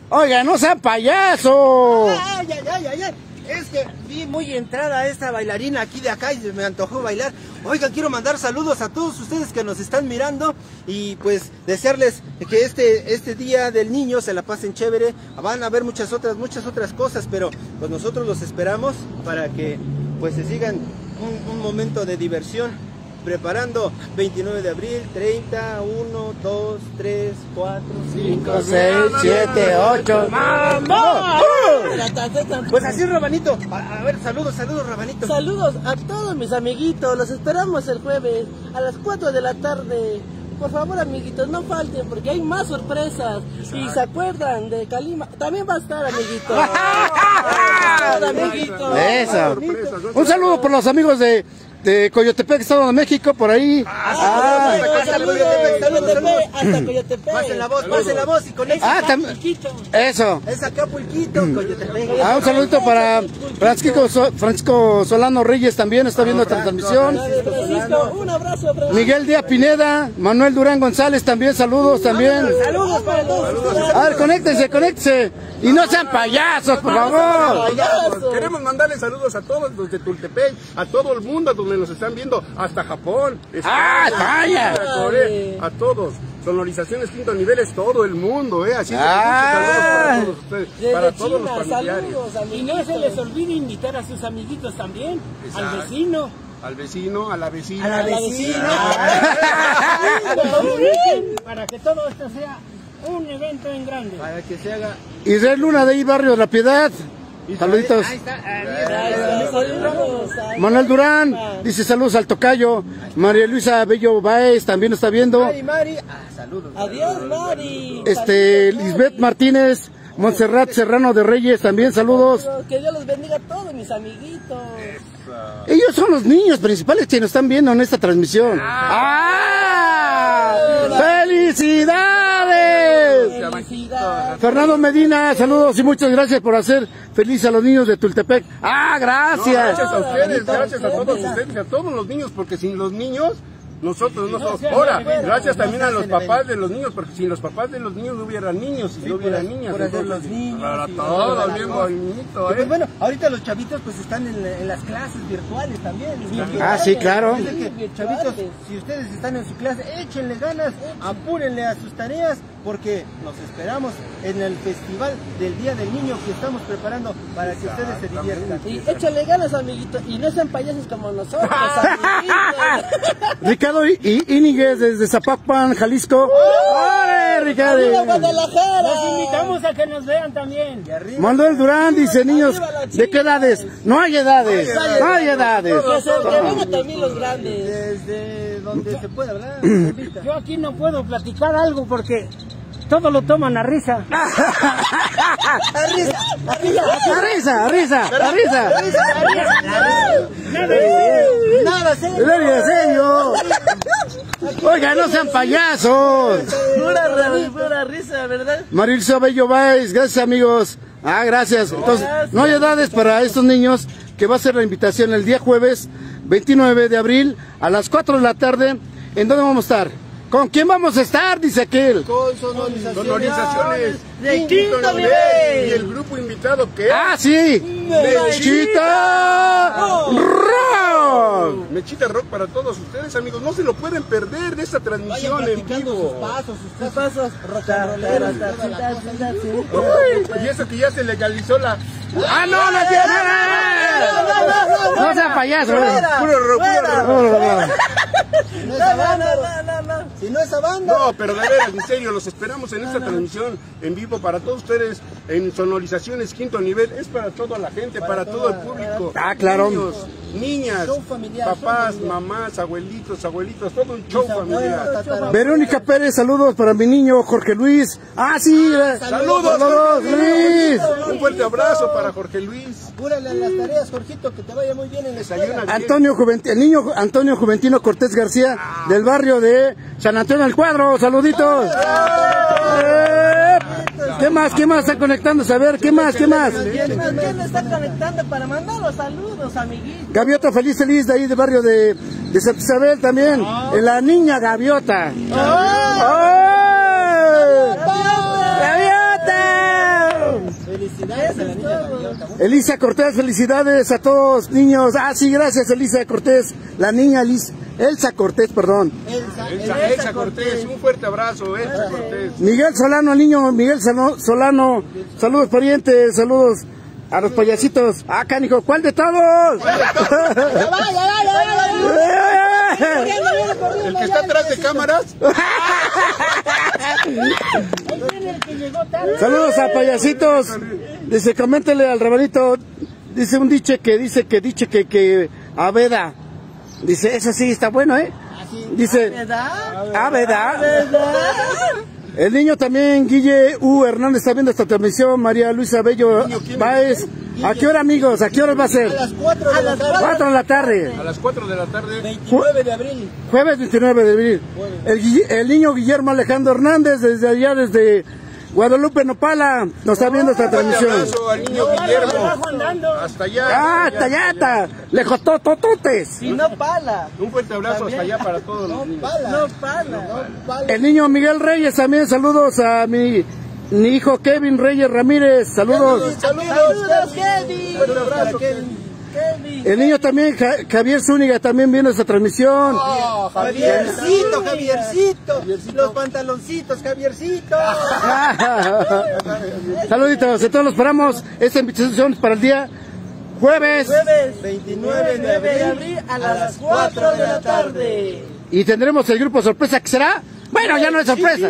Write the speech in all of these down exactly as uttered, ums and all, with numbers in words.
Oiga, no sean payasos. Ay, ay, ay, ay, ay. Es que vi muy entrada esta bailarina aquí de acá y me antojó bailar. Oiga, quiero mandar saludos a todos ustedes que nos están mirando y pues desearles que este, este día del niño se la pasen chévere. Van a haber muchas otras, muchas otras cosas, pero pues nosotros los esperamos para que pues se sigan un, un momento de diversión. Preparando veintinueve de abril, treinta, uno, dos, tres, cuatro, cinco, seis, siete, ocho. ¡Mamá! Pues así, Rabanito. A, a ver, saludos, saludos, Rabanito. Saludos a todos mis amiguitos. Los esperamos el jueves a las cuatro de la tarde. Por favor, amiguitos, no falten porque hay más sorpresas. Y se acuerdan de Calima. También va a estar, amiguitos. amiguitos. Eso. Un saludo por los amigos de... de Coyotepec, Estado de México, por ahí. Ah, hasta Coyotepec, hasta Coyotepec. Pasen la voz, pasen la voz y con eso. Ah, también. Eso. Es Acapulquito, Coyotepec. Ah, un saludito para Francisco, so Francisco Solano Reyes, también está viendo esta transmisión. Un abrazo, Miguel Díaz Pineda, Manuel Durán González, también saludos, también. Saludos para todos. A ver, conéctense, conéctense. Y no sean payasos, por favor. Queremos mandarle saludos a todos los de Tultepec, a todo el mundo donde nos están viendo, hasta Japón, España, ah, España, Corea, a todos. Sonorizaciones quinto nivel es todo el mundo, ¿eh? Así que ah, muchos saludos para todos ustedes, para todos China, los familiares. Saludos, y no se les olvide invitar a sus amiguitos también, exacto, al vecino. Al vecino, a la vecina. A la vecina. Para que todo esto sea un evento en grande. Para que se haga. Israel Luna de ahí, Barrio de la Piedad. Saluditos. Ahí está. Ahí Saludos. Manuel Durán dice saludos al tocayo. María Luisa Bello Baez también está viendo. Mari, Mari. Ah, saludos. Adiós, Mari. Este, Lisbeth Martínez, Montserrat Serrano de Reyes también saludos. Que Dios los bendiga a todos mis amiguitos. Ellos son los niños principales que nos están viendo en esta transmisión. ¡Ah! ¡Felicidades! Felicidades. Fernando Medina, saludos y muchas gracias por hacer feliz a los niños de Tultepec. ¡Ah, gracias! No, gracias a ustedes, gracias a todos ustedes, a todos los niños, porque sin los niños nosotros no somos. Ahora, gracias también a los papás de los niños, porque sin los papás de los niños no hubiera niños, y no hubiera niñas. Por hacer los niños. Para todos, bien bonito, ¿eh? Pues bueno, ahorita los chavitos pues están en, en las clases virtuales también. Ah, sí, claro. Así que, chavitos, si ustedes están en su clase, échenle ganas, apúrenle a sus tareas, porque nos esperamos en el festival del Día del Niño que estamos preparando para que ustedes se diviertan. Y échale ganas, amiguitos, y no sean payasos como nosotros, amiguitos. Ricardo I Íñiguez desde Zapopan, Jalisco. ¡Órale, Ricardo! ¡Arriba Guadalajara! Los invitamos a que nos vean también. Manuel Durán dice, niños, ¿de qué edades? No hay edades, no hay edades. Que se- que vengan también los grandes. Desde donde se puede hablar. Yo aquí no puedo platicar algo porque todo lo toman a risa. A risa, a risa, a risa. Nada, serio. ¡Nada serio! Oiga, no sean payasos. Pura, ra- pura risa, ¿verdad? Marilsa Bello Baez, gracias amigos. Ah, gracias. Entonces, no hay edades para estos niños, que va a ser la invitación el día jueves veintinueve de abril a las cuatro de la tarde. ¿En dónde vamos a estar? ¿Con quién vamos a estar? Dice aquel. Con sonorizaciones. Sonorizaciones De quinto nivel. y el grupo invitado que ¡Ah, sí! ¡Mechita Rock! Mechita Rock para todos ustedes, amigos. No se lo pueden perder de esta Vayan transmisión en practicando sus vivo. pasos, sus Sus pasos. pasos. Rock and rolleros, Ta, toda la ta, cosa. ta, ta, Uy, y eso que ya se legalizó la... ¡Ah, no, no, no, no! No sean payasos. Puro rock, puro rock. Si no es esa banda, si no es esa banda. No, pero de veras, en serio, los esperamos en esta transmisión en vivo para todos ustedes en sonorizaciones quinto nivel. Es para toda la gente, para, para todo el público. Ah, claro. Niños, niñas, Show familiar, papás, show familiar. mamás, abuelitos, abuelitos, todo un show familiar. Verónica Pérez, saludos para mi niño Jorge Luis. ¡Ah, sí! Saludos, ¡Saludos, Luis! Un fuerte abrazo para Jorge Luis. Apúrale las tareas, Jorgito, que te vaya muy bien en la escuela. Desayuna. Antonio Juventi- el niño Antonio Juventino Cortés García, del barrio de San Antonio del Cuadro. ¡Saluditos! Eh, ¿Qué más? ¿Qué más está conectándose? A ver, ¿qué más? ¿Qué más? ¿Quién más? ¿Quién le está conectando para mandar los saludos, amiguitos? Gaviota Feliz Feliz, de ahí del barrio de, de Santa Isabel también. En la niña Gaviota. ¡Oh! ¡Gaviota! Felicidades a la niña gaviota. Elisa Cortés, felicidades a todos, niños. Ah, sí, gracias, Elisa Cortés. La niña Elisa, Elsa Cortés, perdón. Elsa, Elsa, Elsa Cortés, un fuerte abrazo, Elsa Cortés. Miguel Solano, el niño Miguel Solano. Saludos, parientes, saludos a los payasitos. Ah, canijo, ¿cuál de todos? El que está atrás de cámaras. Saludos a payasitos. Dice, coméntele al rabanito. Dice un diche que dice que diche que que Aveda. Dice, eso sí está bueno, ¿eh? Dice, Aveda. El niño también, Guille U. Hernández, está viendo esta transmisión. María Luisa Bello Báez. ¿A qué hora, amigos? ¿A qué hora va a ser? A las cuatro de la tarde. cuatro de la tarde. A las cuatro de la tarde. veintinueve de abril. Jueves veintinueve de abril. El, Guille- el niño Guillermo Alejandro Hernández, desde allá, desde Guadalupe, Nopala, nos está viendo esta Un fuerte transmisión. abrazo al niño Guillermo. Hasta allá. Ah, hasta allá, está. Le costó tototes. Y no pala. Un fuerte abrazo hasta allá para todos los niños. No pala. El niño Miguel Reyes también, saludos a mi, mi hijo Kevin Reyes Ramírez, saludos. Saludos, Kevin. Fuerte abrazo, Kevin. Kevin. El niño también, Ja- Javier Zúñiga, también viendo esta transmisión. Oh, Javiercito, Javiercito. Los pantaloncitos, Javiercito. Saluditos, entonces los esperamos. Esta invitación es para el día jueves. Jueves veintinueve de veintinueve de abril abril a las cuatro de la tarde. Y tendremos el grupo sorpresa que será. Bueno, ya no es sorpresa.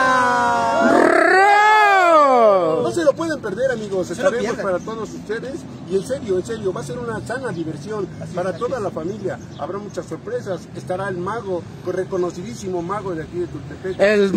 No se lo pueden perder, amigos. lo Estaremos pierdan. para todos ustedes. Y en serio, en serio, va a ser una sana diversión para toda la familia. Habrá muchas sorpresas. Estará el mago, reconocidísimo mago de aquí de Tultepec. El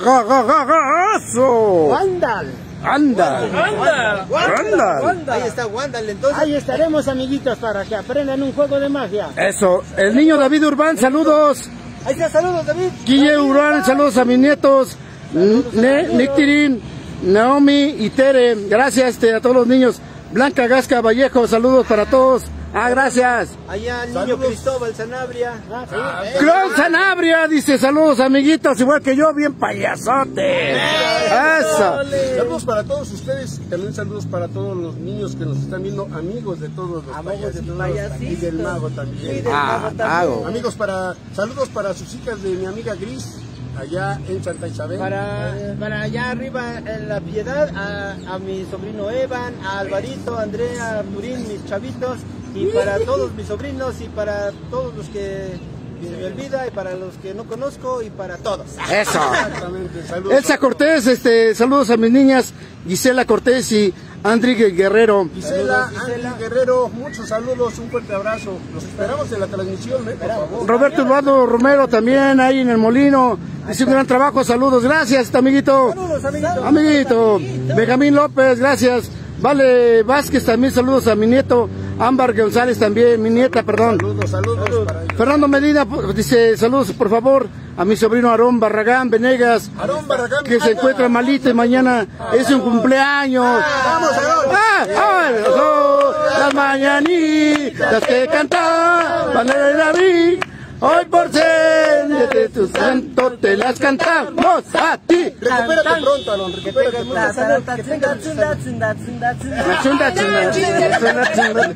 magazo. ¡Ándale! Anda. ¡Anda! Anda. Ahí está Wandal, entonces. Ahí estaremos, amiguitos, para que aprendan un juego de magia. Eso. El niño David Urbán, saludos. Ahí está, saludos, David. Guille Urbán, saludos a mis nietos. Ne- Nictirín, Naomi y Tere. Gracias este, a todos los niños. Blanca Gasca Vallejo, saludos para todos. Ah, gracias. Allá el niño Cristóbal Sanabria. Clon Sanabria dice saludos amiguitos, igual que yo, bien payasote. Eso. Saludos para todos ustedes y también saludos para todos los niños que nos están viendo, amigos de todos los Amigos de payasitos y del mago también. Ah, hago. Amigos, para saludos para sus hijas de mi amiga Gris, allá en Santa Isabel. Para, para allá arriba en La Piedad, a, a mi sobrino Evan, a Alvarito, Andrea, Arturín, mis chavitos, y para todos mis sobrinos, y para todos los que se me olvida, y para los que no conozco, y para todos. Eso. Exactamente, saludos. Elsa Cortés, este, saludos a mis niñas, Gisela Cortés y Andri Guerrero. Gisela, Andy Guerrero, muchos saludos, un fuerte abrazo. Los esperamos en la transmisión, ¿eh? Por favor. Roberto Urbano Romero también ahí en el molino. Hizo un gran trabajo, saludos, gracias, amiguito. Saludos, amiguitos. Amiguito. Benjamín López, gracias. Vale Vázquez también, saludos a mi nieto. Ámbar González también, mi nieta, perdón. Saludos, saludos para ellos. Fernando Medina pues, dice, saludos por favor a mi sobrino Aarón Barragán Venegas, Aarón Barragán, que se encuentra malito y mañana es su cumpleaños. Vamos, Aarón. ¡Ah! ¡Ah! Son las mañanitas que cantaban de David. Hoy por ser de tu santo te las cantamos a ti. Recupérate pronto, Aarón, recupérate pronto. Ta, ta, ta, tsinda, tsinda, tsinda, tsinda, tsinda. Chunda, chunda, chunda, chunda.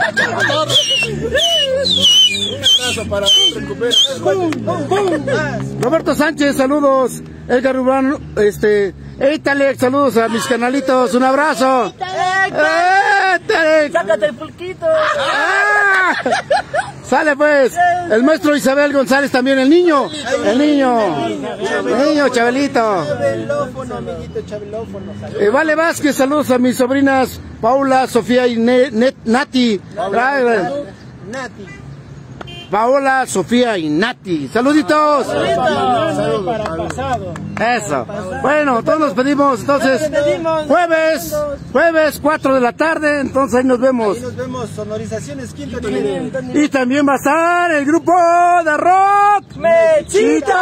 Un abrazo para recupérate. Roberto Sánchez, saludos. Edgar Urbano, este, Eitalex, saludos a mis canalitos, un abrazo. Eitalex. Sácate el pulquito. ¡Ah! Sale pues, el maestro Isabel González también, el niño, el niño, el niño Chabelito. Chabelófono, amiguito, chabelófono. Eh, vale Vázquez, saludos a mis sobrinas Paula, Sofía y Ne- Net- Nati. Nati. Paola, Sofía y Nati. Saluditos. Saludos para pasado. Eso. Bueno, todos nos pedimos entonces. despedimos. Jueves, jueves, cuatro de la tarde. Entonces ahí nos vemos. Ahí nos vemos, sonorizaciones quinto nivel. Y también va a estar el grupo de rock.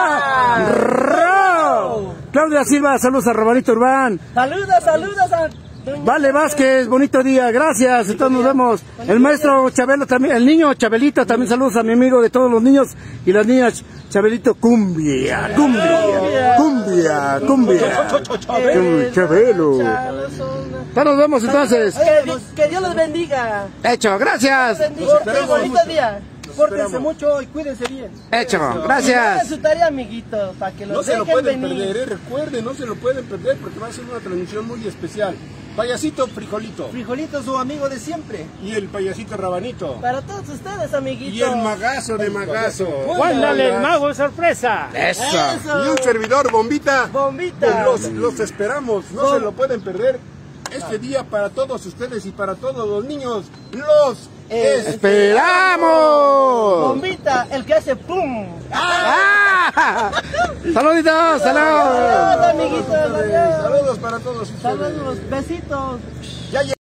¡Mechita! Rock. Claudia Silva, saludos a Robanito Urbán. Saludos, saludos a Vale Vázquez, bonito día, gracias. Entonces nos vemos. El maestro Chabelo también, el niño Chabelito, también saludos a mi amigo de todos los niños y las niñas. Chabelito, cumbia, cumbia, cumbia, cumbia. Chabelo. Ya nos vemos entonces. Que Dios los bendiga. Hecho, gracias. Bonito día. Pórtense mucho y cuídense bien. Hecho, Hagan gracias. su tarea, amiguitos, para que los No se lo dejen pueden venir. perder, eh, recuerden, no se lo pueden perder porque va a ser una transmisión muy especial. Payasito Frijolito. Frijolito, su amigo de siempre. Y el payasito Rabanito. Para todos ustedes, amiguitos. Y el magazo de magazo. Ándale, el mago sorpresa. Eso. Eso. Y un servidor, Bombita. Bombita. Los, los esperamos, no se lo pueden perder. Este día para todos ustedes y para todos los niños. Los ¡Esperamos! Bombita, el que hace pum. ¡Ah! ¡Saluditos! ¡Saludos! Adiós, amiguitos. Adiós. Saludos para todos ustedes. Saludos, besitos. Ya